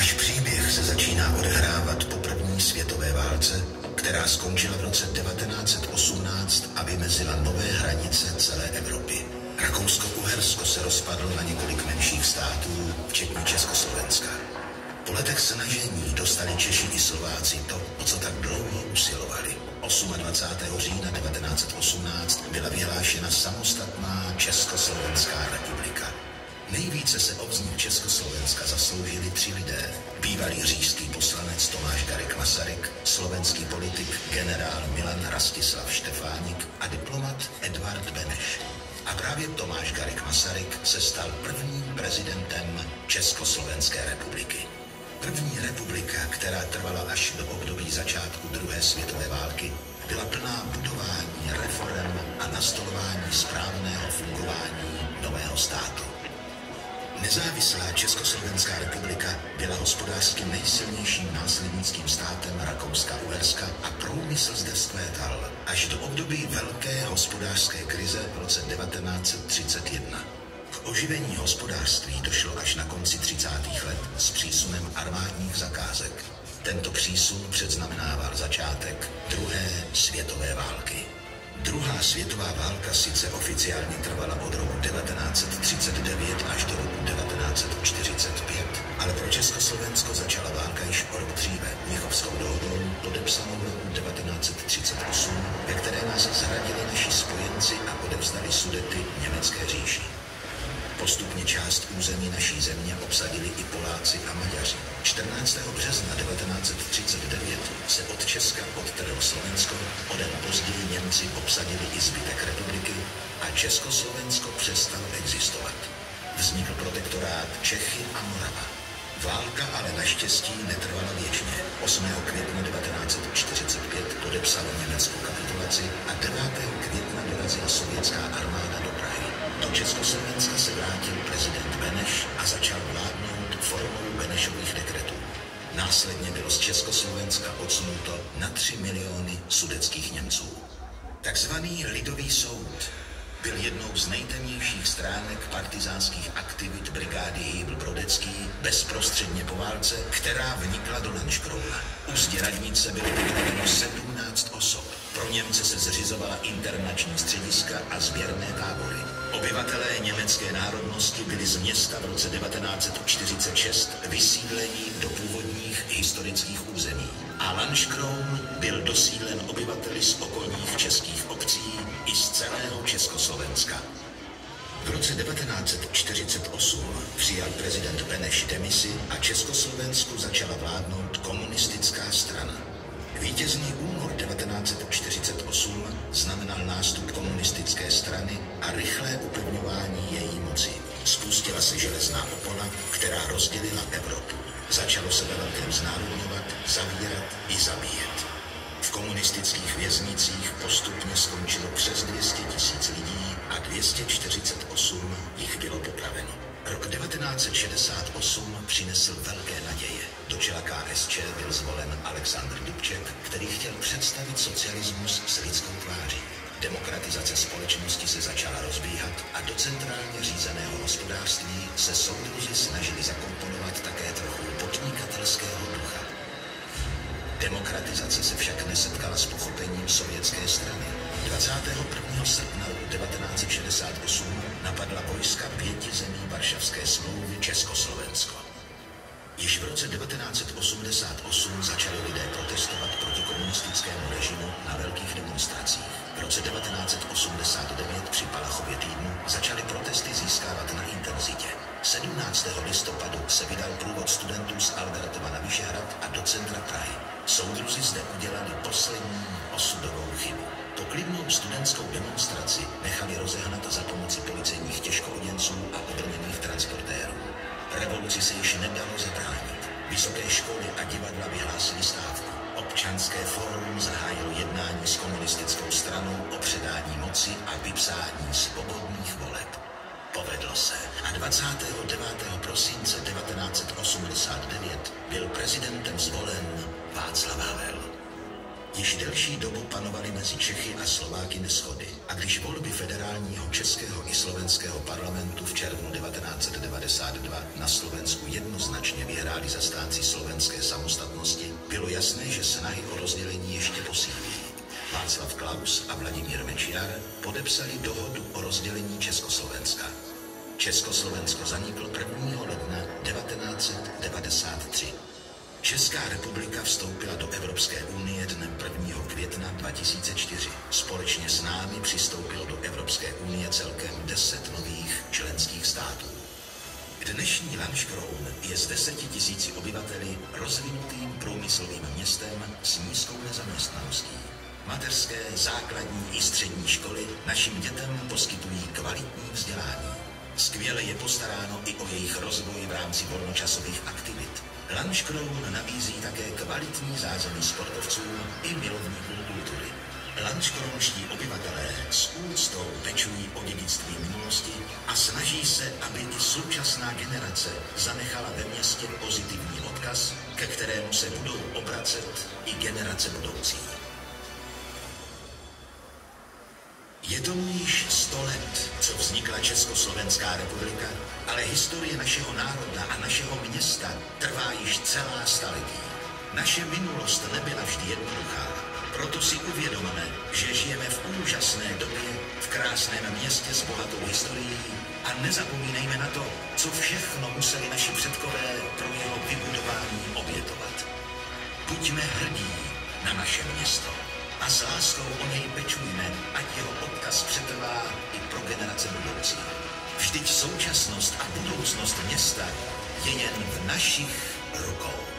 Náš příběh se začíná odehrávat po první světové válce, která skončila v roce 1918 a vymezila nové hranice celé Evropy. Rakousko-Uhersko se rozpadlo na několik menších států, včetně Československa. Po letech snažení dostali Češi i Slováci to, o co tak dlouho usilovali. 28. října 1918 byla vyhlášena samostatná Československá republika. Nejvíce se o vznik Československa zasloužili 3 lidé. Bývalý říšský poslanec Tomáš Garrigue Masaryk, slovenský politik generál Milan Rastislav Štefánik a diplomat Edvard Beneš. A právě Tomáš Garrigue Masaryk se stal prvním prezidentem Československé republiky. První republika, která trvala až do období začátku druhé světové války, byla plná budování reforem a nastolování správného fungování nového státu. Nezávislá Československá republika byla hospodářsky nejsilnějším následnickým státem Rakouska-Uherska a průmysl zde vzkvétal až do období velké hospodářské krize v roce 1931. K oživení hospodářství došlo až na konci 30. let s přísunem armádních zakázek. Tento přísun předznamenával začátek druhé světové války. Druhá světová válka sice oficiálně trvala od roku 1939 až do roku 1945, ale pro Československo začala válka již o rok dříve Mnichovskou dohodou, podepsanou v roku 1938, ve které nás zradili naši spojenci a odevzdali Sudety německé říši. Postupně část území naší země obsadili i Poláci a Maďaři. 14. března 1939 se od Česka odtrhlo Slovensko, o den později Němci obsadili i zbytek republiky a Československo přestalo existovat. Vznikl protektorát Čechy a Morava. Válka ale naštěstí netrvala věčně. 8. května 1945 podepsalo Německo kapitulaci a 9. května dorazila sovětská armáda do Prahy. Do Československa se vrátil prezident Beneš a začal vládnout formou Benešových dekretů. Následně bylo z Československa odsunuto na 3 miliony sudetských Němců. Takzvaný lidový soud byl jednou z nejtemnějších stránek partizánských aktivit brigády Hybl-Brodecký bezprostředně po válce, která vnikla do Lanškrouna. U zdi radnice bylo vykradeno 17 osob. Pro Němce se zřizovala internační střediska a sběrné tábory. Obyvatelé německé národnosti byli z města v roce 1946 vysídleni do původních historických území. A Lanškroun byl dosídlen obyvateli z okolních českých obcí i z celého Československa. V roce 1948 přijal prezident Beneš demisi a Československu začala vládnout komunistická strana. Vítězný únor 1948 znamenal nástup komunistické strany a rychlé upevňování její moci. Spustila se železná opona, která rozdělila Evropu. Začalo se ve velkém znárodňovat, zavírat i zabíjet. V komunistických věznicích postupně skončilo přes 200 000 lidí a 248 jich bylo popraveno. Rok 1968 přinesl velké naděje. Do čela KSČ byl zvolen Alexandr Dubček, který chtěl představit socialismus s lidskou tváří. Demokratizace společnosti se začala rozbíhat a do centrálně řízeného hospodářství se soudruzi snažili zakomponovat také trochu podnikatelského ducha. Demokratizace se však nesetkala s pochopením sovětské strany. 21. srpna roku 1968 napadla vojska 5 zemí Varšavské smlouvy Československo. Již v roce 1988 začali lidé protestovat proti komunistickému režimu na velkých demonstracích. V roce 1989 při Palachově týdnu začaly protesty získávat na intenzitě. 17. listopadu se vydal průvod studentů z Albertova na Vyšehrad a do centra Prahy. Soudruzi zde udělali poslední osudovou chybu. Po klidnou studentskou demonstraci nechali rozehnat za pomoci policejních těžkooděnců a obrněných transportérů. Revoluci se již nedalo zabránit. Vysoké školy a divadla vyhlásily stávku. Občanské fórum zahájilo jednání s komunistickou stranou o předání moci a vypsání svobodných voleb. Povedlo se a 29. prosince 1989 byl prezidentem zvolen Václav Havel. Již delší dobu panovaly mezi Čechy a Slováky neshody a když volby federálního českého i slovenského parlamentu v červnu 1992 na Slovensku jednoznačně vyhráli zastánci slovenské samostatnosti, bylo jasné, že snahy o rozdělení ještě posílí. Václav Klaus a Vladimír Mečiar podepsali dohodu o rozdělení Československa. Československo zaniklo 1. ledna 1993. Česká republika vstoupila do Evropské unie dnem 1. května 2004. Společně s námi přistoupilo do Evropské unie celkem 10 nových členských států. Dnešní Lanškroun je s 10 000 obyvateli rozvinutým průmyslovým městem s nízkou nezaměstnaností. Mateřské, základní i střední školy našim dětem poskytují kvalitní vzdělání. Skvěle je postaráno i o jejich rozvoj v rámci volnočasových aktivit. Lanškroun nabízí také kvalitní zázemí sportovcům i milovníkům kultury. Lanškrounští obyvatelé s úctou pečují o dědictví minulosti a snaží se, aby i současná generace zanechala ve městě pozitivní odkaz, ke kterému se budou obracet i generace budoucí. Je tomu již 100 let, co vznikla Československá republika, ale historie našeho národa a našeho města trvá již celá staletí. Naše minulost nebyla vždy jednoduchá, proto si uvědomme, že žijeme v úžasné době, v krásném městě s bohatou historií a nezapomínejme na to, co všechno museli naši předkové pro jeho vybudování obětovat. Buďme hrdí na naše město a s láskou o něj pečujme, ať jeho odkaz přetrvá i pro generace budoucí. Vždyť současnost a budoucnost města je jen v našich rukou.